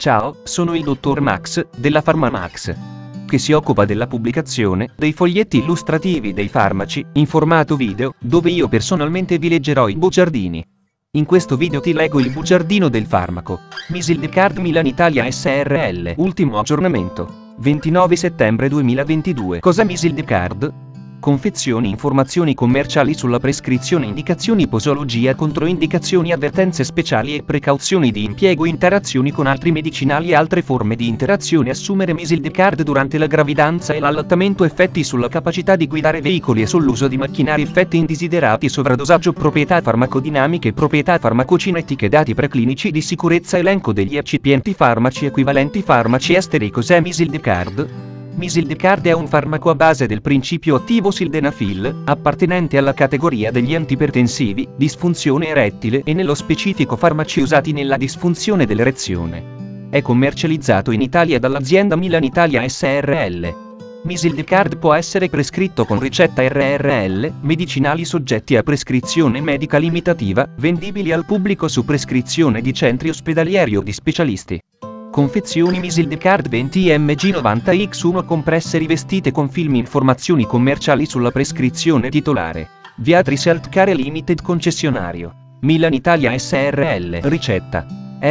Ciao, sono il dottor Max, della PharmaMax, che si occupa della pubblicazione dei foglietti illustrativi dei farmaci, in formato video, dove io personalmente vi leggerò i bugiardini. In questo video ti leggo il bugiardino del farmaco Misildecard Milan Italia SRL. Ultimo aggiornamento, 29 settembre 2022. Cosa Misildecard? Confezioni, informazioni commerciali sulla prescrizione, indicazioni, posologia, controindicazioni, avvertenze speciali e precauzioni di impiego, interazioni con altri medicinali e altre forme di interazione. Assumere Misildecard durante la gravidanza e l'allattamento, effetti sulla capacità di guidare veicoli e sull'uso di macchinari, effetti indesiderati, sovradosaggio, proprietà farmacodinamiche, proprietà farmacocinetiche, dati preclinici di sicurezza, elenco degli eccipienti farmaci, equivalenti farmaci esteri. Cos'è Misildecard? Misildecard è un farmaco a base del principio attivo sildenafil, appartenente alla categoria degli antipertensivi, disfunzione erettile e nello specifico farmaci usati nella disfunzione dell'erezione. È commercializzato in Italia dall'azienda Milan Italia SRL. Misildecard può essere prescritto con ricetta RRL, medicinali soggetti a prescrizione medica limitativa, vendibili al pubblico su prescrizione di centri ospedalieri o di specialisti. Confezioni Misildecard 20 mg 90x1 compresse rivestite con film. Informazioni commerciali sulla prescrizione titolare. Viatris Healthcare Limited concessionario. Milan Italia SRL. Ricetta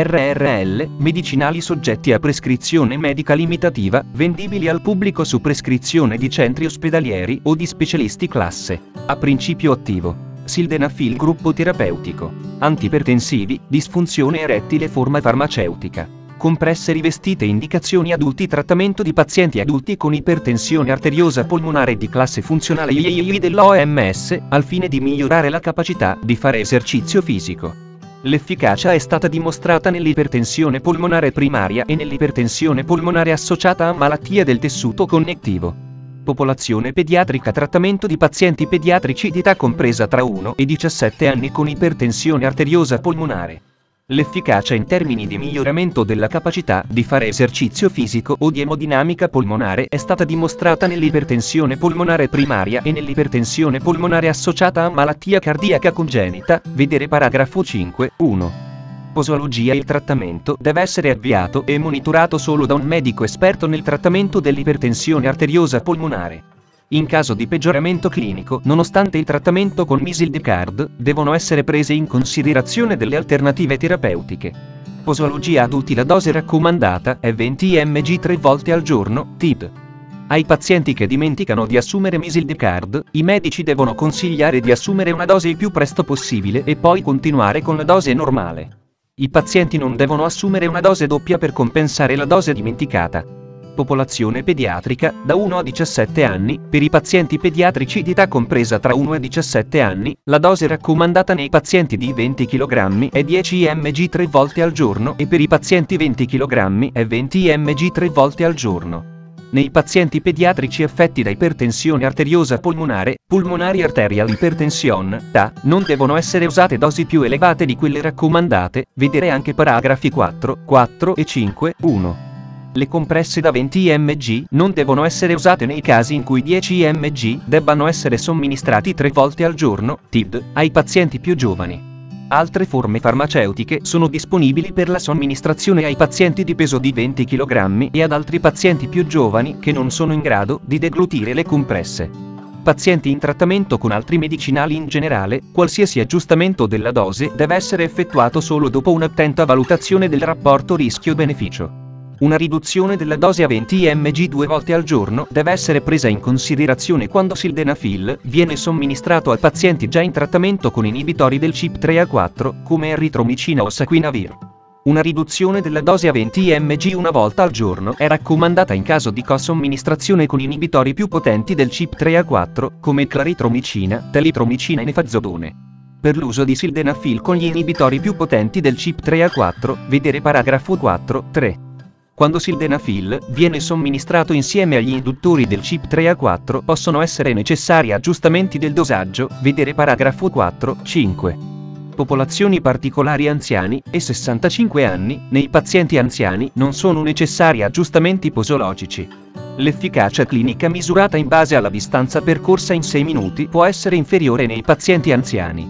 RRL, medicinali soggetti a prescrizione medica limitativa, vendibili al pubblico su prescrizione di centri ospedalieri o di specialisti. Classe A. Principio attivo sildenafil, gruppo terapeutico. Antipertensivi, disfunzione erettile, forma farmaceutica. Compresse rivestite. Indicazioni adulti, trattamento di pazienti adulti con ipertensione arteriosa polmonare di classe funzionale III dell'OMS, al fine di migliorare la capacità di fare esercizio fisico. L'efficacia è stata dimostrata nell'ipertensione polmonare primaria e nell'ipertensione polmonare associata a malattia del tessuto connettivo. Popolazione pediatrica. Trattamento di pazienti pediatrici di età compresa tra 1 e 17 anni con ipertensione arteriosa polmonare. L'efficacia in termini di miglioramento della capacità di fare esercizio fisico o di emodinamica polmonare è stata dimostrata nell'ipertensione polmonare primaria e nell'ipertensione polmonare associata a malattia cardiaca congenita, vedere paragrafo 5.1. Posologia. Il trattamento deve essere avviato e monitorato solo da un medico esperto nel trattamento dell'ipertensione arteriosa polmonare. In caso di peggioramento clinico, nonostante il trattamento con Misildecard, devono essere prese in considerazione delle alternative terapeutiche. Posologia adulti. La dose raccomandata è 20 mg 3 volte al giorno, TID. Ai pazienti che dimenticano di assumere Misildecard, i medici devono consigliare di assumere una dose il più presto possibile e poi continuare con la dose normale. I pazienti non devono assumere una dose doppia per compensare la dose dimenticata. Popolazione pediatrica, da 1 a 17 anni, per i pazienti pediatrici di età compresa tra 1 e 17 anni, la dose raccomandata nei pazienti di 20 kg è 10 mg 3 volte al giorno e per i pazienti 20 kg è 20 mg 3 volte al giorno. Nei pazienti pediatrici affetti da ipertensione arteriosa polmonare, pulmonary arterial hypertension, TAH, non devono essere usate dosi più elevate di quelle raccomandate, vedere anche paragrafi 4 e 5.1. Le compresse da 20 mg non devono essere usate nei casi in cui 10 mg debbano essere somministrati 3 volte al giorno, TID, ai pazienti più giovani. Altre forme farmaceutiche sono disponibili per la somministrazione ai pazienti di peso di 20 kg e ad altri pazienti più giovani che non sono in grado di deglutire le compresse. Pazienti in trattamento con altri medicinali. In generale, qualsiasi aggiustamento della dose deve essere effettuato solo dopo un'attenta valutazione del rapporto rischio-beneficio. Una riduzione della dose a 20 mg 2 volte al giorno deve essere presa in considerazione quando sildenafil viene somministrato a pazienti già in trattamento con inibitori del CYP3A4, come eritromicina o saquinavir. Una riduzione della dose a 20 mg una volta al giorno è raccomandata in caso di co-somministrazione con inibitori più potenti del CYP3A4, come claritromicina, telitromicina e nefazodone. Per l'uso di sildenafil con gli inibitori più potenti del CYP3A4, vedere paragrafo 4.3. Quando sildenafil viene somministrato insieme agli induttori del CYP3A4 possono essere necessari aggiustamenti del dosaggio, vedere paragrafo 4.5. Popolazioni particolari. Anziani e 65 anni, nei pazienti anziani non sono necessari aggiustamenti posologici. L'efficacia clinica misurata in base alla distanza percorsa in 6 minuti può essere inferiore nei pazienti anziani.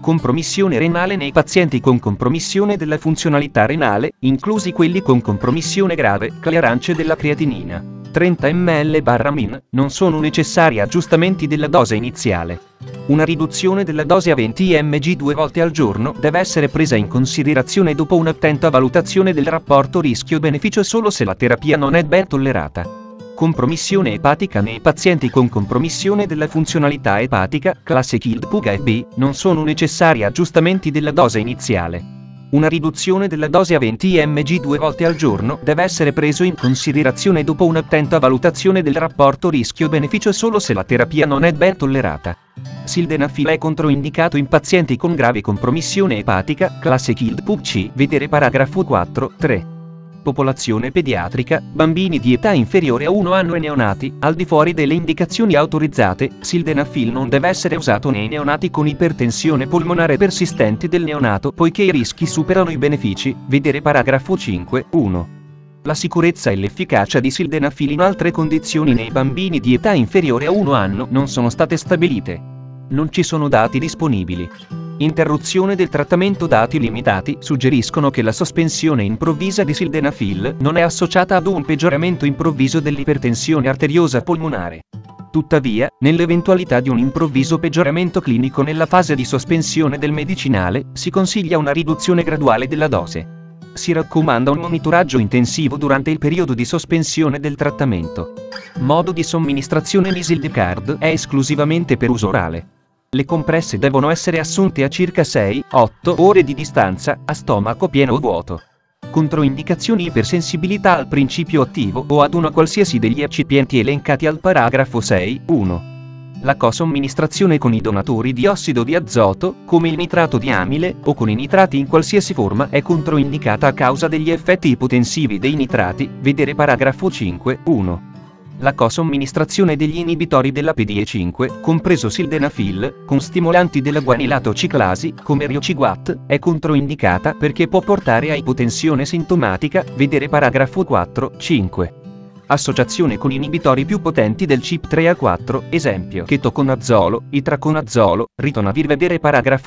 Compromissione renale nei pazienti con compromissione della funzionalità renale, inclusi quelli con compromissione grave, clearance della creatinina. 30 ml/min, non sono necessari aggiustamenti della dose iniziale. Una riduzione della dose a 20 mg 2 volte al giorno deve essere presa in considerazione dopo un'attenta valutazione del rapporto rischio-beneficio solo se la terapia non è ben tollerata. Compromissione epatica nei pazienti con compromissione della funzionalità epatica, classe KILD PUGA e B, non sono necessari aggiustamenti della dose iniziale. Una riduzione della dose a 20 mg 2 volte al giorno deve essere preso in considerazione dopo un'attenta valutazione del rapporto rischio-beneficio solo se la terapia non è ben tollerata. Sildenafil è controindicato in pazienti con grave compromissione epatica, classe KILD PUG-C, vedere paragrafo 4.3. Popolazione pediatrica, bambini di età inferiore a 1 anno e neonati, al di fuori delle indicazioni autorizzate, sildenafil non deve essere usato nei neonati con ipertensione polmonare persistente del neonato poiché i rischi superano i benefici, vedere paragrafo 5.1. La sicurezza e l'efficacia di sildenafil in altre condizioni nei bambini di età inferiore a 1 anno non sono state stabilite. Non ci sono dati disponibili. Interruzione del trattamento. Dati limitati suggeriscono che la sospensione improvvisa di sildenafil non è associata ad un peggioramento improvviso dell'ipertensione arteriosa polmonare. Tuttavia, nell'eventualità di un improvviso peggioramento clinico nella fase di sospensione del medicinale, si consiglia una riduzione graduale della dose. Si raccomanda un monitoraggio intensivo durante il periodo di sospensione del trattamento. Modo di somministrazione. Nisildecard è esclusivamente per uso orale. Le compresse devono essere assunte a circa 6-8 ore di distanza, a stomaco pieno o vuoto. Controindicazioni. Ipersensibilità al principio attivo o ad una qualsiasi degli eccipienti elencati al paragrafo 6.1. La co-somministrazione con i donatori di ossido di azoto, come il nitrato di amile, o con i nitrati in qualsiasi forma è controindicata a causa degli effetti ipotensivi dei nitrati, vedere paragrafo 5.1. La co-somministrazione degli inibitori della PDE5, compreso sildenafil, con stimolanti della guanilato ciclasi, come Riociguat, è controindicata perché può portare a ipotensione sintomatica, vedere paragrafo 4.5. Associazione con inibitori più potenti del CYP3A4, esempio chetoconazolo, itraconazolo, ritonavir, vedere paragrafo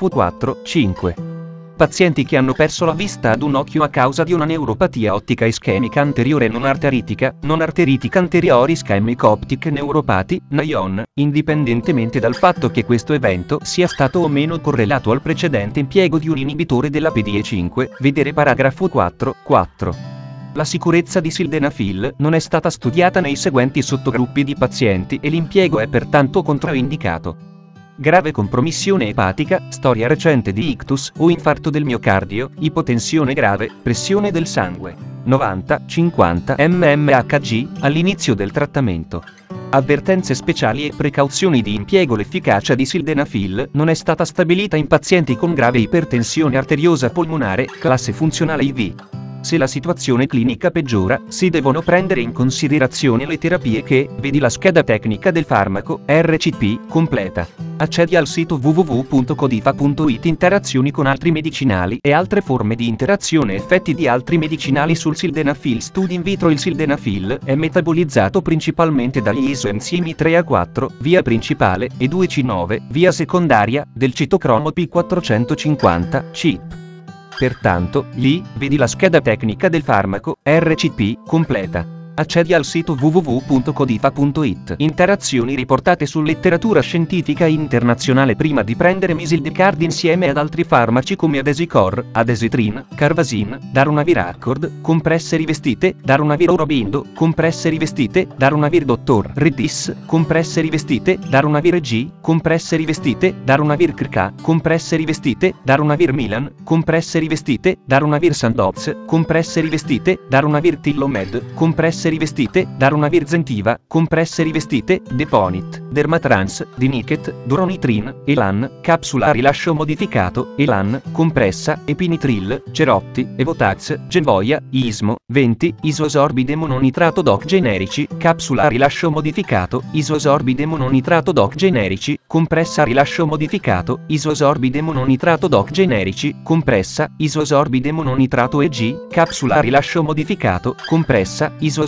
4.5. Pazienti che hanno perso la vista ad un occhio a causa di una neuropatia ottica ischemica anteriore non arteritica anteriore ischemic optic neuropathy, NION, indipendentemente dal fatto che questo evento sia stato o meno correlato al precedente impiego di un inibitore della PDE5, vedere paragrafo 4.4. La sicurezza di sildenafil non è stata studiata nei seguenti sottogruppi di pazienti e l'impiego è pertanto controindicato. Grave compromissione epatica, storia recente di ictus o infarto del miocardio, ipotensione grave, pressione del sangue, 90-50 mmHg, all'inizio del trattamento. Avvertenze speciali e precauzioni di impiego. L'efficacia di sildenafil non è stata stabilita in pazienti con grave ipertensione arteriosa polmonare, classe funzionale IV. Se la situazione clinica peggiora, si devono prendere in considerazione le terapie che, vedi la scheda tecnica del farmaco, RCP, completa. Accedi al sito www.codifa.it. Interazioni con altri medicinali e altre forme di interazione. Effetti di altri medicinali sul sildenafil. Studi in vitro. Il sildenafil è metabolizzato principalmente dagli isoenzimi 3A4, via principale, e 2C9, via secondaria, del citocromo P450, CYP. Pertanto, lì, vedi la scheda tecnica del farmaco, RCP, completa. Accedi al sito www.codifa.it. Interazioni riportate su letteratura scientifica internazionale. Prima di prendere Nisildecard insieme ad altri farmaci come Adesicor, Adesitrin, Carvasin, Darunavir Accord, compresse rivestite, Darunavir Aurobindo, compresse rivestite, Darunavir Dr. Redis, compresse rivestite, Darunavir G, compresse rivestite, Darunavir Krka, compresse rivestite, Darunavir Milan, compresse rivestite, Darunavir Sandoz, compresse rivestite, Darunavir Tillomed, compresse rivestite, Darunavir Zentiva, compresse rivestite, Deponit, Dermatrans, Diniket, Duronitrin, Elan, capsula a rilascio modificato, Elan, compressa, Epinitril, Cerotti, Evotax, Genvoia, Ismo, 20, isosorbide mononitrato DOC generici, capsula a rilascio modificato, isosorbide mononitrato DOC generici, compressa a rilascio modificato, isosorbide mononitrato DOC generici, compressa, isosorbide mononitrato EG, capsula a rilascio modificato, compressa, isosorbide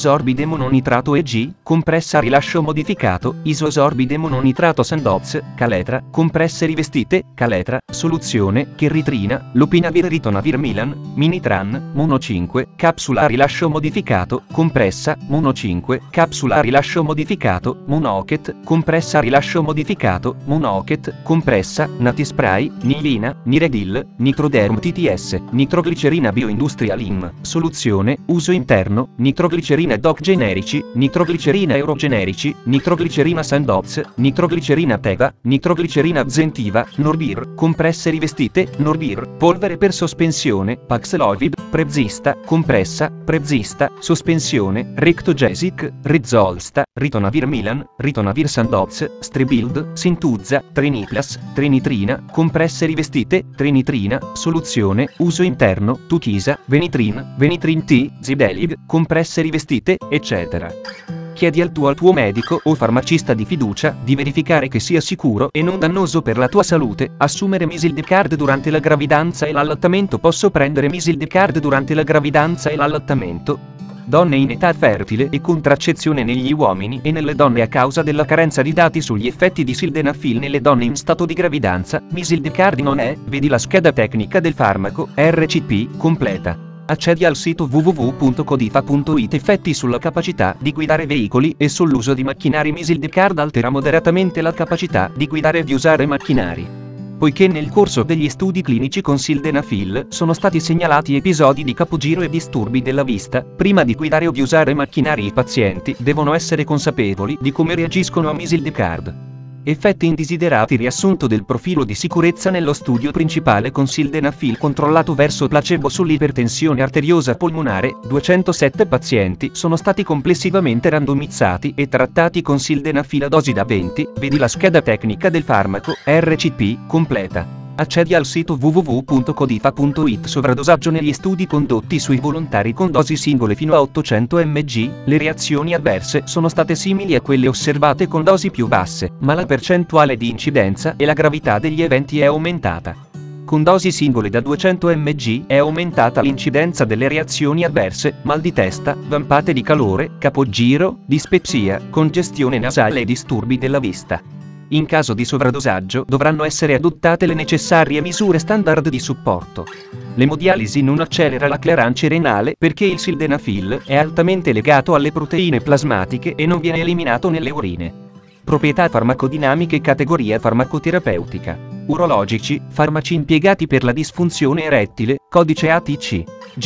isosorbide mononitrato EG, compressa a rilascio modificato, isosorbide mononitrato Sandoz, Caletra, compresse rivestite, Caletra, soluzione, Cheritrina, Lopinavir Ritonavir Milan, Minitran, Mono 5, capsula a rilascio modificato, compressa, Mono 5, capsula a rilascio modificato, Monoket, compressa a rilascio modificato, Monoket, compressa, Natispray, Nilina, Niredil, Nitroderm TTS, nitroglicerina Bioindustrial IM, soluzione, uso interno, nitroglicerina DOC generici, nitroglicerina eurogenerici, nitroglicerina Sandoz, nitroglicerina Teva, nitroglicerina Zentiva, Norbir, compresse rivestite, Norbir, polvere per sospensione, Paxlovid, Prevzista, compressa, Prevzista, sospensione, Rectogesic, Rizolsta, Ritonavir Milan, Ritonavir Sandoz, Strebild, Sintuzza, Triniplas, Trinitrina, compresse rivestite, Trinitrina, soluzione, uso interno, Tuchisa, Venitrin, Venitrin T, Zibelig, compresse rivestite, eccetera. Chiedi al tuo medico o farmacista di fiducia di verificare che sia sicuro e non dannoso per la tua salute assumere Misildecard durante la gravidanza e l'allattamento. Posso prendere Misildecard durante la gravidanza e l'allattamento? Donne in età fertile e contraccezione negli uomini e nelle donne a causa della carenza di dati sugli effetti di sildenafil nelle donne in stato di gravidanza. Misildecard non è, vedi la scheda tecnica del farmaco, RCP, completa. Accedi al sito www.codifa.it. Effetti sulla capacità di guidare veicoli e sull'uso di macchinari. Misildecard altera moderatamente la capacità di guidare e di usare macchinari. Poiché nel corso degli studi clinici con sildenafil sono stati segnalati episodi di capogiro e disturbi della vista, prima di guidare o di usare macchinari i pazienti devono essere consapevoli di come reagiscono a Misildecard. Effetti indesiderati. Riassunto del profilo di sicurezza nello studio principale con sildenafil controllato verso placebo sull'ipertensione arteriosa polmonare, 207 pazienti sono stati complessivamente randomizzati e trattati con sildenafil a dosi da 20, vedi la scheda tecnica del farmaco, RCP, completa. Accedi al sito www.codifa.it. Sovradosaggio. Negli studi condotti sui volontari con dosi singole fino a 800 mg, le reazioni avverse sono state simili a quelle osservate con dosi più basse, ma la percentuale di incidenza e la gravità degli eventi è aumentata. Con dosi singole da 200 mg è aumentata l'incidenza delle reazioni avverse, mal di testa, vampate di calore, capogiro, dispepsia, congestione nasale e disturbi della vista. In caso di sovradosaggio dovranno essere adottate le necessarie misure standard di supporto. L'emodialisi non accelera la clearance renale perché il sildenafil è altamente legato alle proteine plasmatiche e non viene eliminato nelle urine. Proprietà farmacodinamiche. Categoria farmacoterapeutica. Urologici, farmaci impiegati per la disfunzione erettile, codice ATC.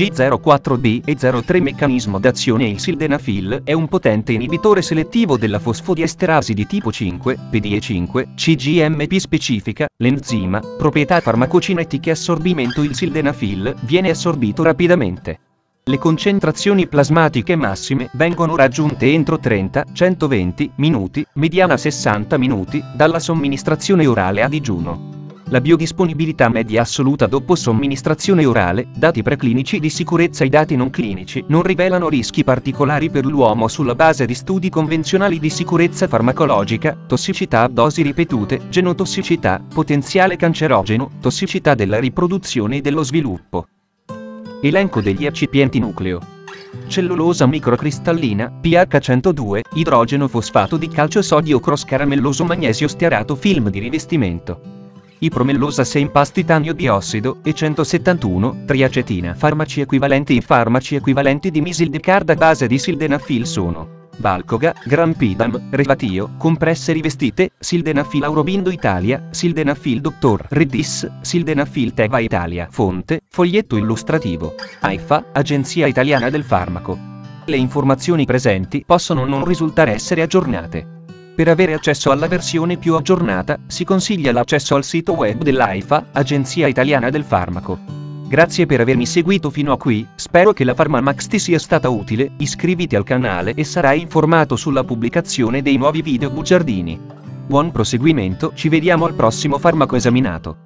G04B e 03. Meccanismo d'azione. Il sildenafil è un potente inibitore selettivo della fosfodiesterasi di tipo 5, PDE5, CGMP specifica, l'enzima, proprietà farmacocinetiche. Assorbimento. Il sildenafil viene assorbito rapidamente. Le concentrazioni plasmatiche massime vengono raggiunte entro 30-120 minuti, mediana 60 minuti, dalla somministrazione orale a digiuno. La biodisponibilità media assoluta dopo somministrazione orale, dati preclinici di sicurezza. I dati non clinici non rivelano rischi particolari per l'uomo sulla base di studi convenzionali di sicurezza farmacologica, tossicità a dosi ripetute, genotossicità, potenziale cancerogeno, tossicità della riproduzione e dello sviluppo. Elenco degli eccipienti nucleo. Cellulosa microcristallina, pH 102, idrogeno fosfato di calcio sodio cross caramelloso magnesio stearato film di rivestimento. Ipromellosa 6 impas titanio diossido e 171 triacetina. Farmaci equivalenti. I farmaci equivalenti di Misildecard a base di sildenafil sono Valcoga, Grampidam, Revatio, compresse rivestite, sildenafil Aurobindo Italia, sildenafil Dr. Redis, sildenafil Teva Italia. Fonte, foglietto illustrativo. AIFA, Agenzia Italiana del Farmaco. Le informazioni presenti possono non risultare essere aggiornate. Per avere accesso alla versione più aggiornata, si consiglia l'accesso al sito web dell'AIFA, Agenzia Italiana del Farmaco. Grazie per avermi seguito fino a qui, spero che la PharmaMax ti sia stata utile. Iscriviti al canale e sarai informato sulla pubblicazione dei nuovi video bugiardini. Buon proseguimento, ci vediamo al prossimo farmaco esaminato.